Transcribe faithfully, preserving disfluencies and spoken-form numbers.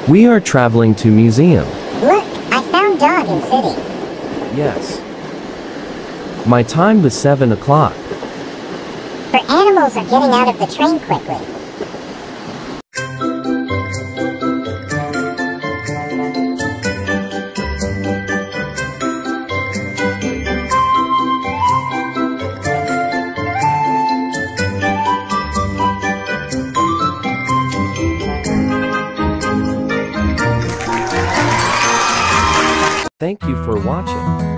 We are traveling to museum. Look, I found dog in city. Yes. My time was seven o'clock. For animals are getting out of the train quickly. Thank you for watching.